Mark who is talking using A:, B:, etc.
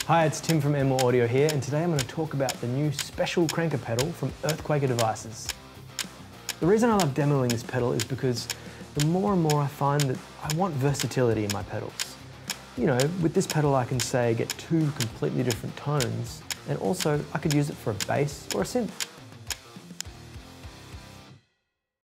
A: Hi, it's Tim from More Audio here, and today I'm going to talk about the new special cranker pedal from Earthquaker Devices. The reason I love demoing this pedal is because the more and more I find that I want versatility in my pedals. You know, with this pedal I can say get two completely different tones, and also I could use it for a bass or a synth.